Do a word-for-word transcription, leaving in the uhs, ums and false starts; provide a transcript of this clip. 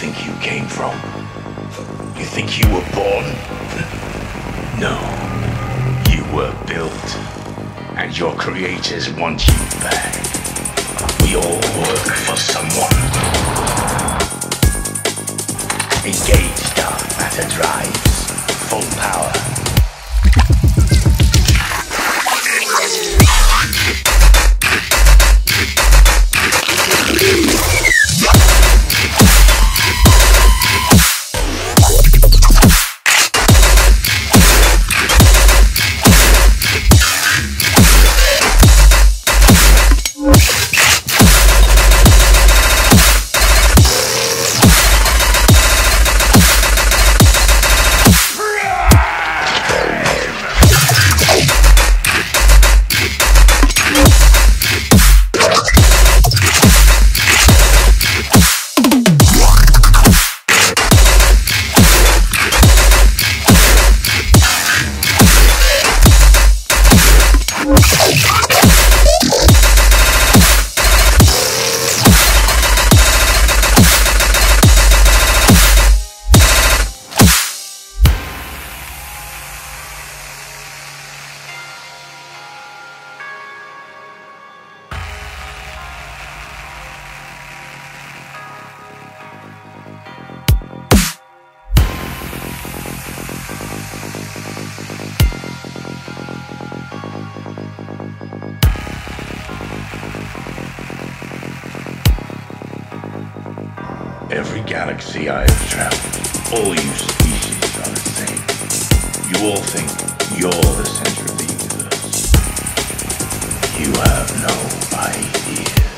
think you came from? You think you were born? No. You were built. And your creators want you back. We all work for someone. Engage dark matter drives. Full power. Every galaxy I have traveled, all you species are the same. You all think you're the center of the universe. You have no idea.